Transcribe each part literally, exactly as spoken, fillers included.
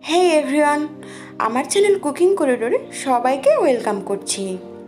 হে everyone, আমার channel cooking করিডোরে সবাইকে ওয়েলকাম করছি।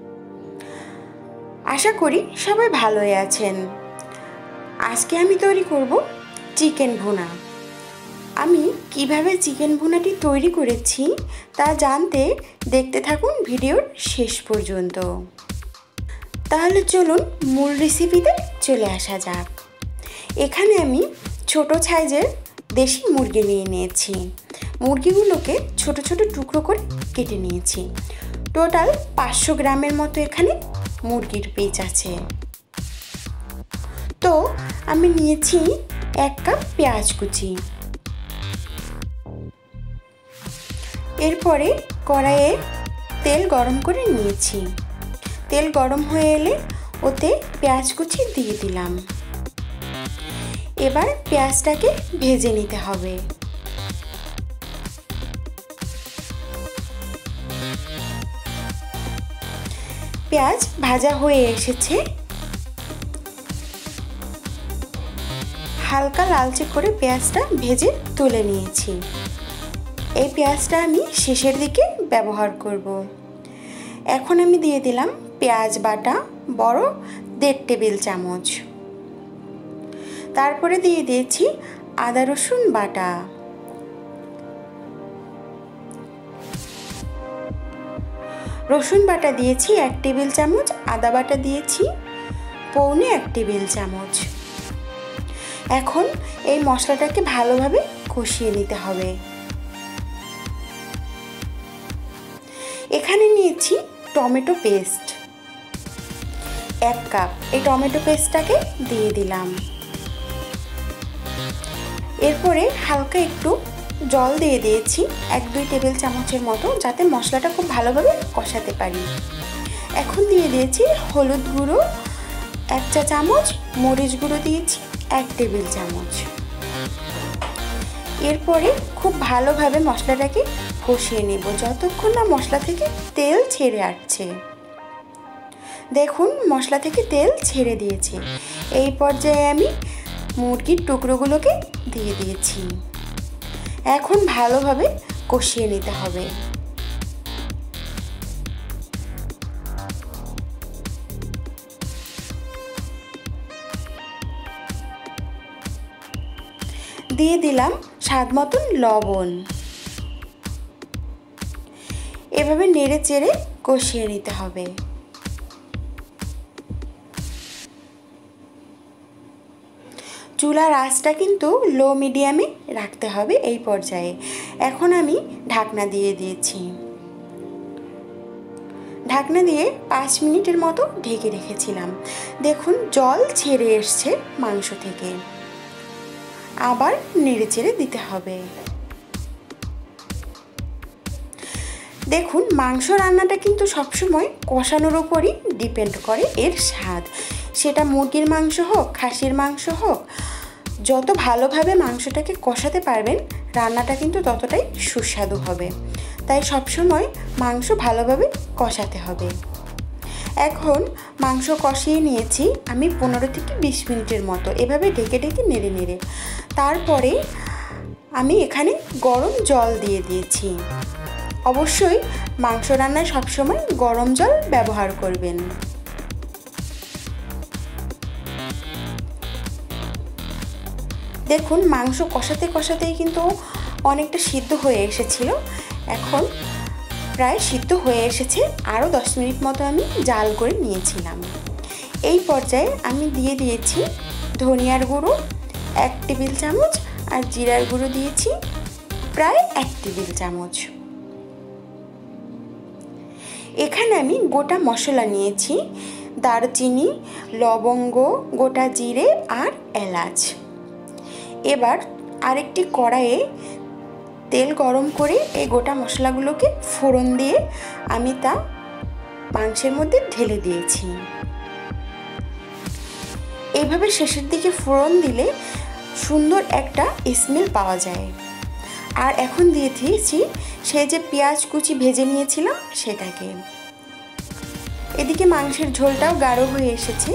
আশা করি সবাই ভালোই আছেন। আজকে আমি তৈরি করব চিকেন ভুনা। আমি কিভাবে চিকেন ভুনাটি তৈরি করেছি তা জানতে দেখতে থাকুন ভিডিওর শেষ পর্যন্ত। তাহলে চলুন মূল রেসিপিতে চলে আসা যাক। এখানে আমি ছোট সাইজের দেশি মুরগি নিয়ে নিয়েছি। মুরগিগুলোকে ছোট ছোট টুকরো করে কেটে নিয়েছি। টোটাল পাঁচশো গ্রামের মতো এখানে মুরগির পিস আছে। তো আমি নিয়েছি এক কাপ পেঁয়াজ কুচি। এরপরে কড়াইয়ে তেল গরম করে নিয়েছি। তেল গরম হয়ে এলে ওতে পেঁয়াজ কুচি দিয়ে দিলাম। এবার পেঁয়াজটাকে ভেজে নিতে হবে। পেঁয়াজ ভাজা হয়ে এসেছে। হালকা লালচে করে পেঁয়াজটা ভেজে তুলে নিয়েছি। এই পেঁয়াজটা আমি শেষের দিকে ব্যবহার করব। এখন আমি দিয়ে দিলাম পেঁয়াজ বাটা বড় দেড় টেবিল চামচ। তারপরে দিয়ে দিয়েছি আদা রসুন বাটা। রসুন বাটা দিয়েছি এক টেবিল চামচ, আদা বাটা দিয়েছি পৌনে এক টেবিল চামচ। এখন এই মশলাটাকে ভালোভাবে কষিয়ে নিতে হবে। এখানে নিয়েছি টমেটো পেস্ট এক কাপ। এই টমেটো পেস্টটাকে দিয়ে দিলাম। এরপরে হালকা একটু জল দিয়ে দিয়েছি এক দুই টেবিল চামচের মতো, যাতে মশলাটা খুব ভালোভাবে কষাতে পারি। এখন দিয়ে দিয়েছি হলুদ গুঁড়ো এক চা চামচ, মরিচ গুঁড়ো দিয়েছি এক টেবিল চামচ। এরপরে খুব ভালোভাবে মশলাটাকে কষিয়ে নেব যতক্ষণ না মশলা থেকে তেল ছেড়ে আসছে। দেখুন মশলা থেকে তেল ছেড়ে দিয়েছে। এই পর্যায়ে আমি মুরগির টুকরোগুলোকে দিয়ে দিয়েছি। এখন ভালোভাবে কষিয়ে নিতে হবে। দিয়ে দিলাম স্বাদ মতন লবণ। এভাবে নেড়ে চেড়ে কষিয়ে নিতে হবে। চুলার আঁচটা কিন্তু লো মিডিয়ামে রাখতে হবে এই পর্যায়ে। এখন আমি ঢাকনা দিয়ে দিয়েছি। ঢাকনা দিয়ে পাঁচ মিনিটের মতো ঢেকে রেখেছিলাম। দেখুন জল ছেড়ে এসছে মাংস থেকে। আবার নেড়ে চেড়ে দিতে হবে। দেখুন মাংস রান্নাটা কিন্তু সবসময় কষানোর উপরই ডিপেন্ড করে এর স্বাদ। সেটা মুরগির মাংস হোক খাসির মাংস হোক, যত ভালোভাবে মাংসটাকে কষাতে পারবেন রান্নাটা কিন্তু ততটাই সুস্বাদু হবে। তাই সবসময় মাংস ভালোভাবে কষাতে হবে। এখন মাংস কষিয়ে নিয়েছি আমি পনেরো থেকে বিশ মিনিটের মতো, এভাবে ঢেকে ঢেকে নেড়ে নেড়ে। তারপরে আমি এখানে গরম জল দিয়ে দিয়েছি। অবশ্যই মাংস রান্নায় সবসময় গরম জল ব্যবহার করবেন। দেখুন মাংস কষাতে কষাতেই কিন্তু অনেকটা সিদ্ধ হয়ে এসেছিল। এখন প্রায় সিদ্ধ হয়ে এসেছে। আরও দশ মিনিট মতো আমি জাল করে নিয়েছিলাম। এই পর্যায়ে আমি দিয়ে দিয়েছি ধনিয়ার গুঁড়ো এক টেবিল চামচ আর জিরার গুঁড়ো দিয়েছি প্রায় এক টেবিল চামচ। এখানে আমি গোটা মশলা নিয়েছি দারচিনি, লবঙ্গ, গোটা জিরে আর এলাচ। এবার আরেকটি কড়াইয়ে তেল গরম করে এই গোটা মশলাগুলোকে ফোড়ন দিয়ে আমি তা মাংসের মধ্যে ঢেলে দিয়েছি। এইভাবে শেষের দিকে ফোড়ন দিলে সুন্দর একটা স্মেল পাওয়া যায়। আর এখন দিয়ে দিয়েছি সেই যে পেঁয়াজ কুচি ভেজে নিয়েছিলাম সেটাকে। এদিকে মাংসের ঝোলটাও গাঢ় হয়ে এসেছে।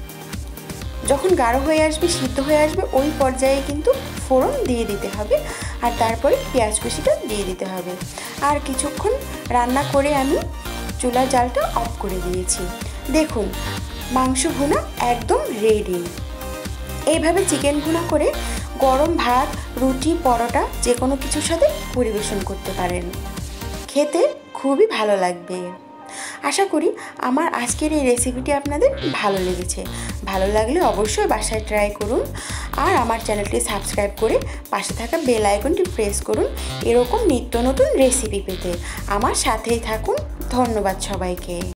যখন গাঢ় হয়ে আসবে সিদ্ধ হয়ে আসবে ওই পর্যায়ে কিন্তু ফোড়ন দিয়ে দিতে হবে। আর তারপরে পেঁয়াজ কুচিটা দিয়ে দিতে হবে। আর কিছুক্ষণ রান্না করে আমি চুলার জালটা অফ করে দিয়েছি। দেখুন মাংস ভুনা একদম রেডি। এইভাবে চিকেন ভুনা করে গরম ভাত, রুটি, পরোটা যে কোনো কিছুর সাথে পরিবেশন করতে পারেন। খেতে খুবই ভালো লাগবে। আশা করি আমার আজকের এই রেসিপিটি আপনাদের ভালো লেগেছে। ভালো লাগলে অবশ্যই বাসায় ট্রাই করুন আর আমার চ্যানেলটি সাবস্ক্রাইব করে পাশে থাকা বেল আইকনটি প্রেস করুন এরকম নিত্য নতুন রেসিপি পেতে। আমার সাথেই থাকুন। ধন্যবাদ সবাইকে।